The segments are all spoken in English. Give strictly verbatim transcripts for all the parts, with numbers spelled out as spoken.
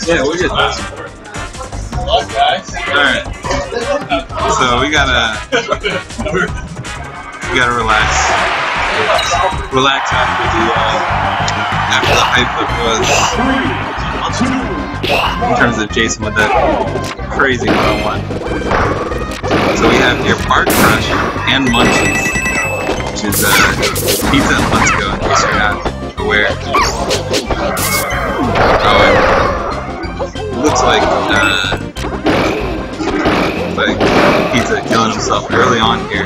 Yeah, we'll get this. Alright. So we gotta we gotta relax. Relax after the uh, after the hype that was in terms of Jason with that crazy one oh one. So we have here Bark Crush and Munchies, which is uh, pizza and Let's Go in case you're not aware. Oh, it looks like uh, like Pizza killing himself early on here.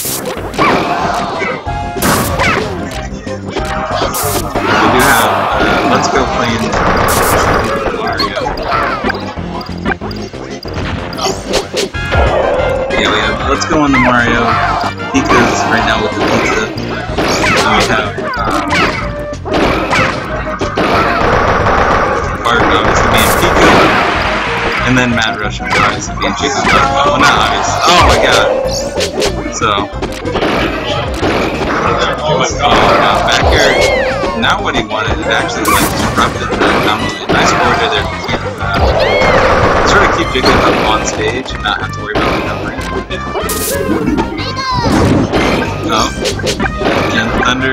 We do have uh, Let's Go playing Mario. Yeah, we have Let's Go on the Mario. Pika's right now with the pizza. And we have um, Bart obviously being Pika. And then Mad Rush and obviously being Chicken Butt. Well, not obvious. Oh my god. So. Oh, now back here. Not what he wanted. It actually like disrupted the anomaly. Nice forward air there. Uh, sort of keep Jigglypuff on stage and not have to worry about recovering. Oh. And Thunder.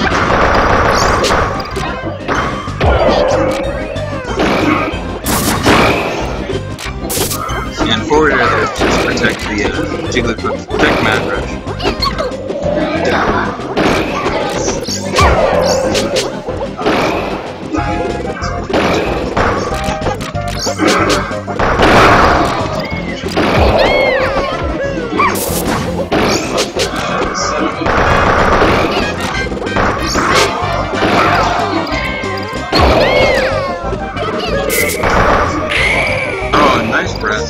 And forward air there to just protect the uh, Jigglypuff, protect Mad Rush. Oh, nice breath.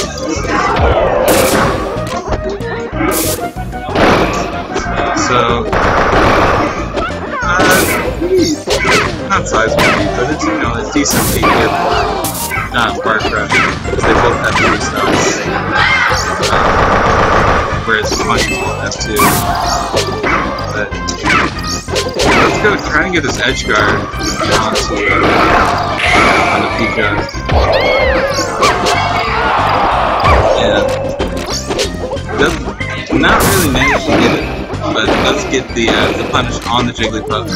So, uh, not size maybe, but it's, you know, a decent feat here for uh, Bark Crush, because they both have three stars. Um, whereas Munchies both have two. But let's go try and get this edge guard onto uh, on the Pika. Yeah. Doesn't not really manage to get it. But let's get the uh, the punish on the Jigglypuff.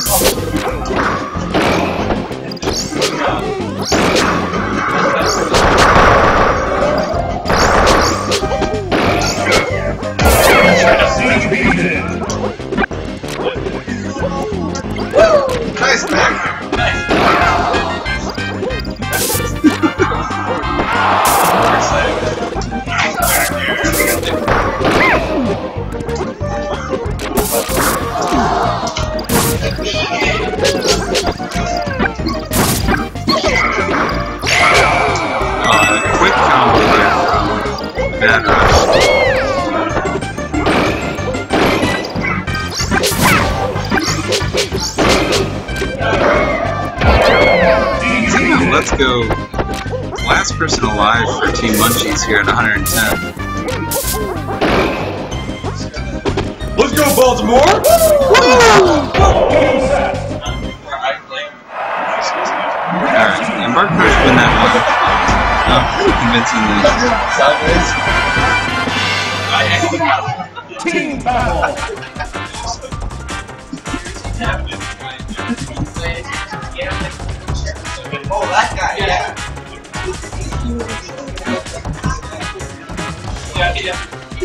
Nice back. Mad Rush. Let's go. Last person alive for Team Munchies here at one hundred ten. Let's go, Baltimore! Alright, and Bark Crush win that one. Oh, convincingly. Team battle! Oh, that guy, yeah. Yeah, yeah.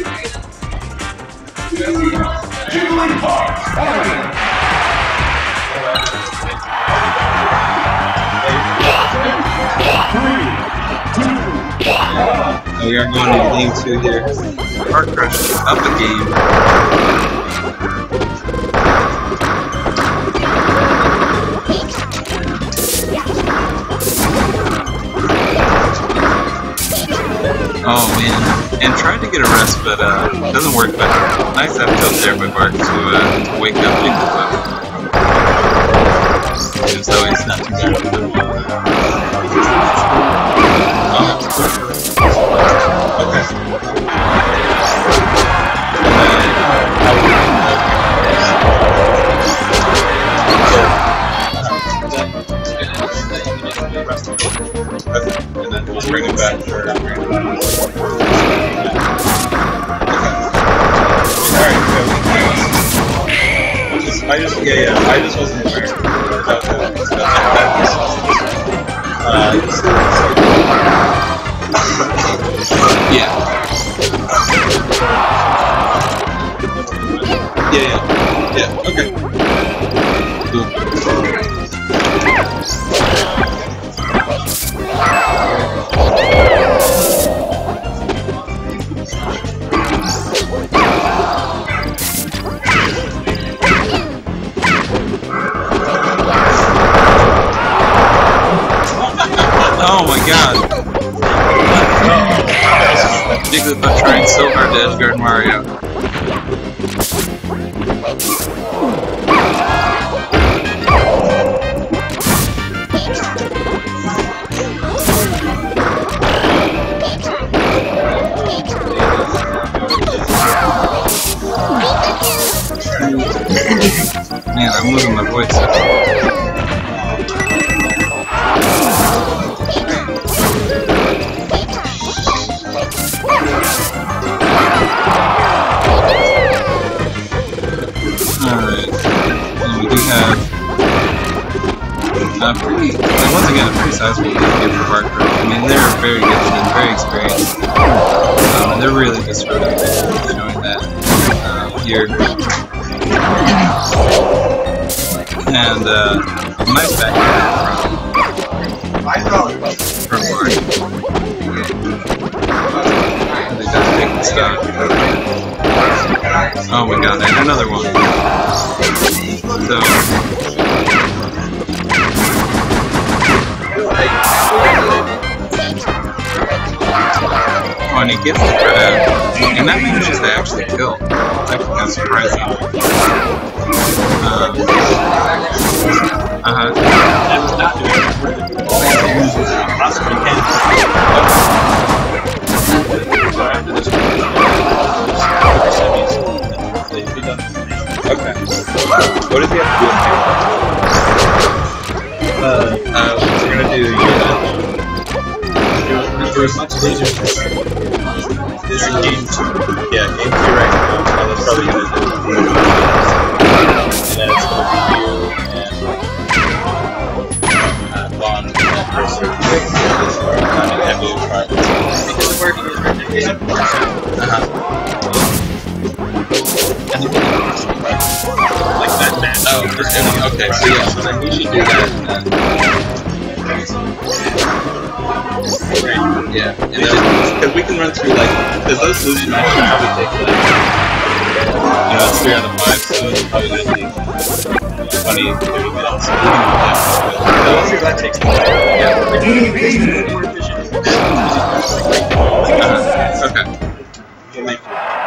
We are going to game two here. Bark Crush up a game. Oh man, and tried to get a rest, but uh, it doesn't work. But nice F tilt there by Bark to, uh, to wake up Jigglypuff. Seems though he's not too bad. Oh. Okay. Okay, and then just bring it back for. Alright, so just, I just, yeah, yeah, I just wasn't aware about that. Uh, yeah. Yeah, yeah, yeah, okay. Cool. Oh my god. Ridiculous about trying so hard to edgeguard Mario. Man, I'm losing my voice. Alright, and we do have uh, pretty, like, once again, a pretty sizable lead here for Bark Group. I mean, they're very good and very experienced, um, and they're really just sort of showing that uh, here. And uh, nice back from, from Bark. They just take the stock. Oh my god, and another one. So. Oh, and he gets the crab. And that manages to actually kill. It's actually kind of surprising. Um, uh huh. That was not doing possibly can. So after this one, okay. What does he have to do? Uh, Uh, we're gonna do yeah. for as much as these are this is game two. Yeah, game two right now. Uh, that's probably gonna do. And then it's gonna be you and uh, Vaughn and Mercer. And Ebu Prime. Because working is recognition. Uh-huh. And you can like that match. Oh, just gonna, okay, so yeah, so then we should do that. Right. Yeah, because we can run through, like, because those solution matches probably take, like, you know, it's three out of five, so it's probably going to take twenty, thirty minutes. So we can do that. So let's see if that takes time. Yeah. If you can be more efficient, Uh-huh. Okay. you'll make it.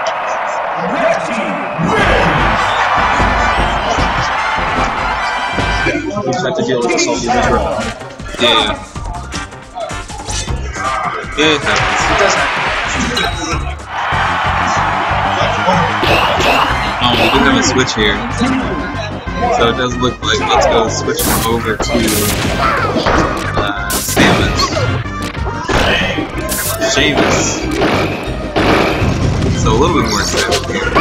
You just have to deal with this all the way through. Yeah, yeah. Yeah, it happens. It does happen. Oh, we do have a switch here. So it does look like, let's go switch over to uh, Samus. Seamus. So a little bit more stable here.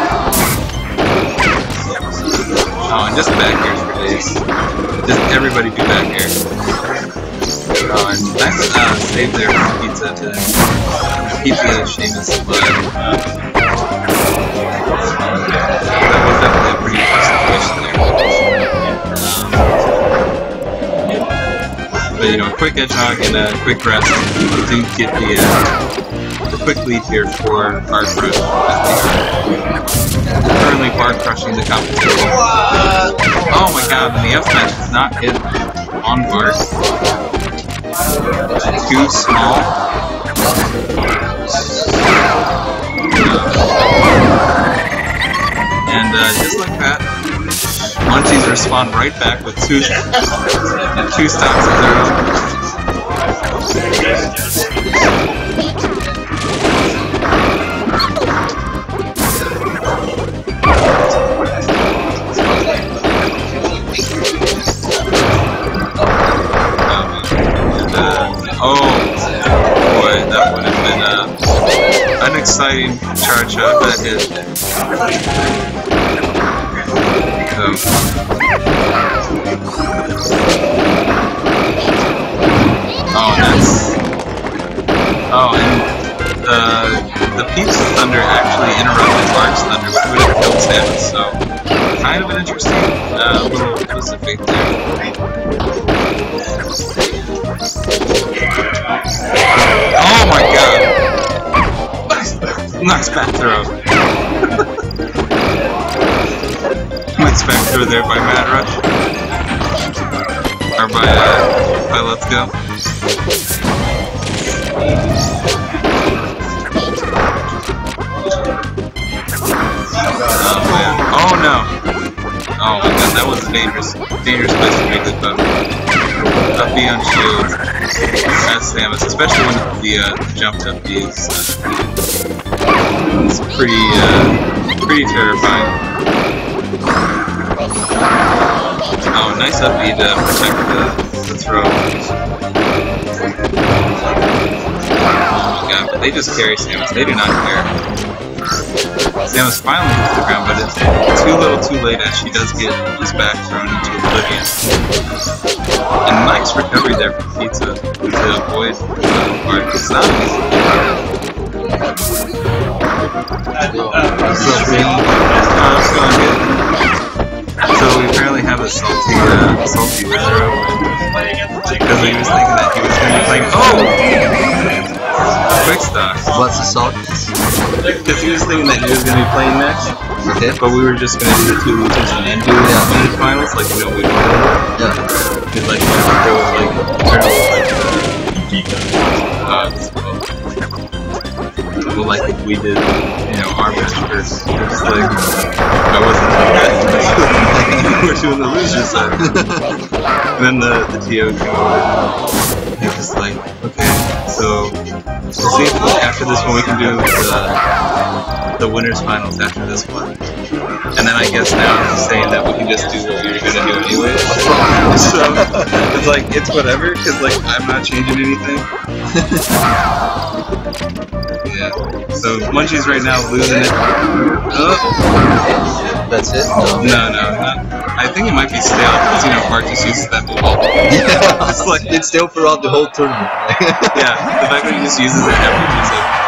Oh, and just back airs for days. Just everybody do back air. Oh, and nice uh, save there for Pizza to keep the Seamus alive. That was definitely a pretty tough situation there. Um, but you know, a quick edge hog and a quick rest to get the, uh, the quick lead here for Bark Group. Currently Bark crushing the competition. Oh my god, and the F smash is not hit on Bark. Too small. And uh, just like that, Munchies respond right back with two, two stocks of their own. exciting charge shot that hit. So. Oh, that's. Oh, and the the Peeps of Thunder actually interrupted Bark's Thunder, which would have killed Samus. So, kind of an interesting uh, little twist of fate there. Oh my god! Nice, nice back throw. Nice back throw there by Mad Rush. Or by, uh, by Let's Go. Oh man. Oh no! Oh my god, that was a dangerous, dangerous place to make it though. Up B on shield as Samus, especially when the uh, jumped up B is uh, it's pretty uh, pretty terrifying. Oh, nice up B to protect the, the throw. Oh my god, but they just carry Samus, they do not care. Samus finally hits the ground, but it's too little too late as she does get his back thrown into oblivion. And nice recovery there from Pizza to avoid the part. It's not easy. So, so we apparently have a salty, uh, salty Metro because he was thinking that he was going to be playing. Oh! Quick stock. What's the salt? Because he was thinking that he was going to be playing next. Okay. But we were just going to do the two losers and then do the yeah. finals, like, you know, we would. Yeah. Because, like, you know, there was, like, eternal, like, uh, well, like, we did, you know, our match first. It was like, I wasn't doing that. We're doing the loser side. And then the, the T O came over. And it was like, okay, so we'll see if after this one we can do the, the winners finals after this one. And then I guess now he's saying that we can just do what we were going to do anyway. So it's like, it's whatever, because like I'm not changing anything. Yeah. So Munchie's right now losing it. Oh. That's it? No. No, no, not. I think it might be stale because, you know, Park just uses that move all the time. Yeah. It's like it's stale throughout the whole tournament. yeah, the fact that he just uses it every two seconds.